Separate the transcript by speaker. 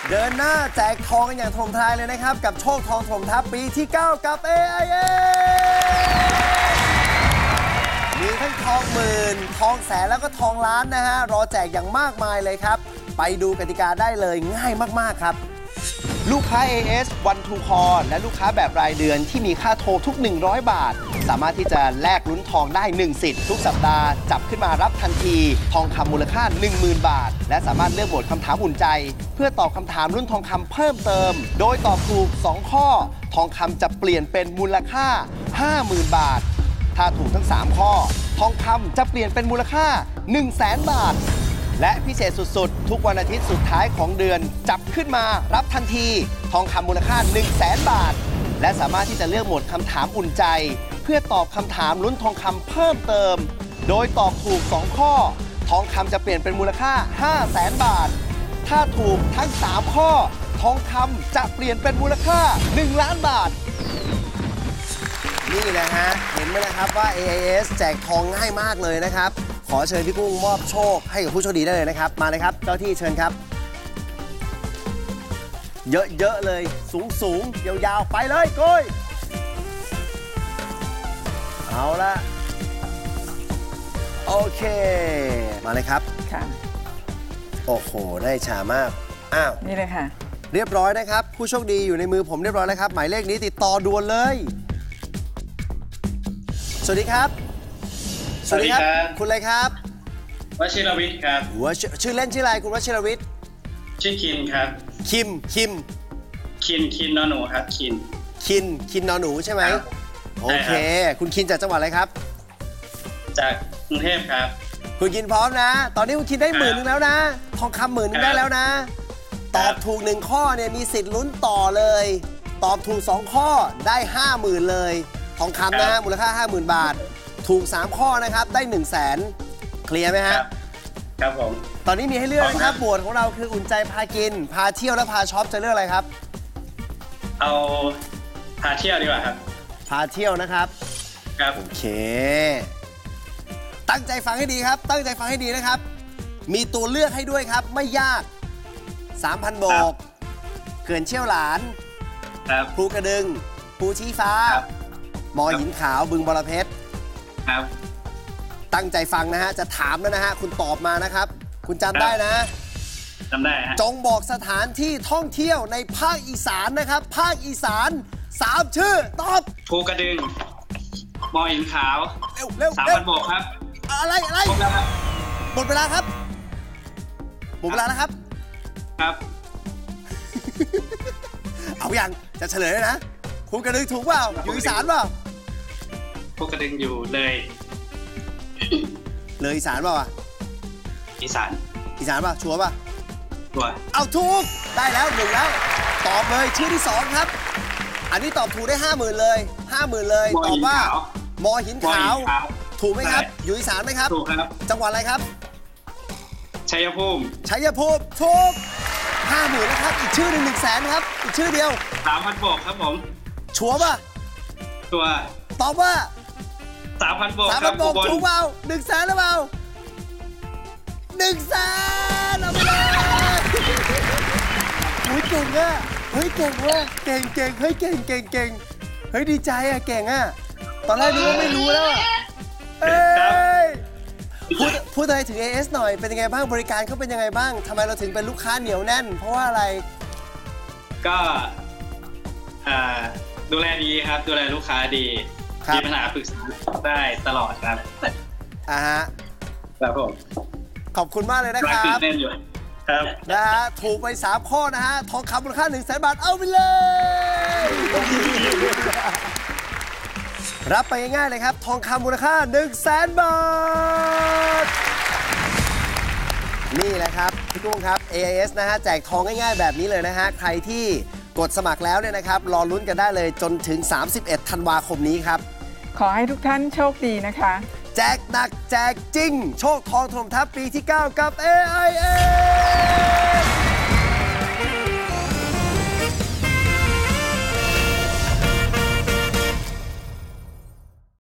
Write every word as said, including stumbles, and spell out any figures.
Speaker 1: เดินหน้าแจกทองกันอย่างถล่มทลายเลยนะครับกับโชคทองถล่มทัพปีที่เก้ากับ เอ ไอ เอส มีทั้งทองหมื่นทองแสนแล้วก็ทองล้านนะฮะรอแจกอย่างมากมายเลยครับไปดูกติกาได้เลยง่ายมากๆครับลูกค้า เอ เอส วัน ทู คอล และลูกค้าแบบรายเดือนที่มีค่าโทรทุกหนึ่งร้อยบาทสามารถที่จะแลกลุ้นทองได้หนึ่งสิทธิ์ทุกสัปดาห์จับขึ้นมารับทันทีทองคำมูลค่า หนึ่งหมื่น บาทและสามารถเลือกโหมดคำถามอุ่นใจเพื่อตอบคำถามลุ้นทองคำเพิ่มเติมโดยตอบถูกสองข้อทองคำจะเปลี่ยนเป็นมูลค่า ห้าหมื่น บาทถ้าถูกทั้งสามข้อทองคำจะเปลี่ยนเป็นมูลค่า หนึ่งแสน บาทและพิเศษสุดๆทุกวันอาทิตย์สุดท้ายของเดือนจับขึ้นมารับทันทีทองคำมูลค่า หนึ่งแสน บาทและสามารถที่จะเลือกโหมดคำถามอุ่นใจเพื่อตอบคำถามลุ้นทองคำเพิ่มเติมโดยตอบถูกสองข้อทองคำจะเปลี่ยนเป็นมูลค่า ห้าแสน บาทถ้าถูกทั้งสามข้อทองคำจะเปลี่ยนเป็นมูลค่า หนึ่งล้านบาทนี่นะฮะเห็นไหมนะครับว่า เอ ไอ เอส แจกทองง่ายมากเลยนะครับขอเชิญพี่กุ้งมอบโชคให้กับผู้โชคดีได้เลยนะครับมาเลยครับเจ้าที่เชิญครับเยอะๆเลยสูงๆยาวๆไปเลยโกยเอาละโอเคมาเลยครับ
Speaker 2: ค่ะ
Speaker 1: โอ้โหได้ชามากอ้าว
Speaker 2: นี่เลยค่ะ
Speaker 1: เรียบร้อยนะครับผู้โชคดีอยู่ในมือผมเรียบร้อยแล้วครับหมายเลขนี้ติดต่อด่วนเลยสวัสดีครับ
Speaker 3: สวัสดีครับ
Speaker 1: คุณอะไรครับ
Speaker 3: วชิรวิทย์ครับ
Speaker 1: หัวชื่อเล่นชื่ออะไรคุณวชิรวิทย์
Speaker 3: ชื่อคินครับ
Speaker 1: คิมคิม
Speaker 3: คินคินนอหนูครับคิน
Speaker 1: คินคินนอหนูใช่ไหมโอเคคุณคินจากจังหวัดอะไรครับ
Speaker 3: จากกรุงเทพครับ
Speaker 1: คุณคินพร้อมนะตอนนี้คุณคินได้หมื่นนึงแล้วนะทองคำหมื่นนึงได้แล้วนะตอบถูกหนึ่งข้อเนี่ยมีสิทธิ์ลุ้นต่อเลยตอบถูกสองข้อได้ห้าหมื่นเลยทองคำนะมูลค่าห้าหมื่นบาทถูกสามข้อนะครับได้หนึ่งแสนเคลียร์ไหมฮะ
Speaker 3: ครับผม
Speaker 1: ตอนนี้มีให้เลือกนะครับบวชของเราคืออุ่นใจพากินพาเที่ยวและพาช็อปจะเลือกอะไรครับ
Speaker 3: เอาพาเที่ยวดีกว่าครับ
Speaker 1: พาเที่ยวนะครับ
Speaker 3: ครับ
Speaker 1: โอเคตั้งใจฟังให้ดีครับตั้งใจฟังให้ดีนะครับมีตัวเลือกให้ด้วยครับไม่ยาก สามพัน โบกเขื่อนเชี่ยวหลานภูกระดึงภูชี้ฟ้ามอหินขาวบึงบรเพชร
Speaker 3: ครับ
Speaker 1: ตั้งใจฟังนะฮะจะถามแล้วนะฮะคุณตอบมานะครับคุณจำได้นะ
Speaker 3: จำได้ฮะ
Speaker 1: จงบอกสถานที่ท่องเที่ยวในภาคอีสานนะครับภาคอีสานสามชื่อตอบ
Speaker 3: ภูกระดึงมอหินขาว
Speaker 1: เร็วเร็ว
Speaker 3: สามพันโบกครับ
Speaker 1: อะไรอะไรหมดเวลาครับหมดเวลาแล้วครับ
Speaker 3: ครับ
Speaker 1: เอาอย่างจะเฉลยเลยนะภูกระดึงถูกเปล่าอยู่อีสานเปล่า
Speaker 3: ภูกระดึงอยู่เลย
Speaker 1: เลยอีสานเปล่าอ่ะ
Speaker 3: อีสาน
Speaker 1: อีสานเปล่าชัวร์ป่ะ
Speaker 3: ชัวร์
Speaker 1: เอาถูกได้แล้วหนึ่งแล้วตอบเลยชื่อที่สองครับอันนี้ตอบถูกได้ห้าหมื่นเลยห้าหมื่นเลยตอบว่ามอหินขาวถูกไหมครับอยู่อีสานไหมครับ
Speaker 3: ถูกครับ
Speaker 1: จังหวัดอะไรครับ
Speaker 3: ชัยภูมิ
Speaker 1: ชัยภูมิถูกห้าหมื่นนะครับอีกชื่อหนึ่งหนึ่งแสนครับอีกชื่อเดียว
Speaker 3: สามพันโบกครับผม
Speaker 1: ชัวร์ป่ะ
Speaker 3: ชัวร์
Speaker 1: ตอบว่า
Speaker 3: สามพันโบก
Speaker 1: สามพันโบกถูกเปล่าหนึ่งแสนหรือเปล่าหนึ่งแสนเอาไปเลยเฮ้ยเก่งอ่ะเฮ้ยเก่งว่ะเก่งเก่งเฮ้ยเก่งเก่งเก่งเฮ้ยดีใจอ่ะเก่งอ่ะตอนแรกนึกว่าไม่รู้แล้วเอ้ยพูดพูดอะไรถึง เอ เอส หน่อยเป็นยังไงบ้างบริการเขาเป็นยังไงบ้างทำไมเราถึงเป็นลูกค้าเหนียวแน่นเพราะว่าอะไร
Speaker 3: ก็ดูแลดีครับดูแลลูกค้าดีมีปัญหาปรึกษาได้ตลอดครับ
Speaker 1: อ่าฮะ
Speaker 3: ครับผม
Speaker 1: ขอบคุณมากเลยนะครับ
Speaker 3: ตื่นเต้นอยู่ครับ
Speaker 1: นะฮะถูกไปสามข้อนะฮะทองคำมูลค่าหนึ่งแสนบาทเอาไปเลยรับไปง่ายๆเลยครับทองคำมูลค่าหนึ่งแสนบาทนี่แหละครับพี่กุ้งครับ เอ ไอ เอส นะฮะแจกทองง่ายๆแบบนี้เลยนะฮะใครที่กดสมัครแล้วเนี่ยนะครับรอลุ้นกันได้เลยจนถึงสามสิบเอ็ดธันวาคมนี้ครับ
Speaker 2: ขอให้ทุกท่านโชคดีนะคะ
Speaker 1: แจกหนักแจกจริงโชคทองถล่มทัพปีที่เก้ากับ เอ ไอ เอส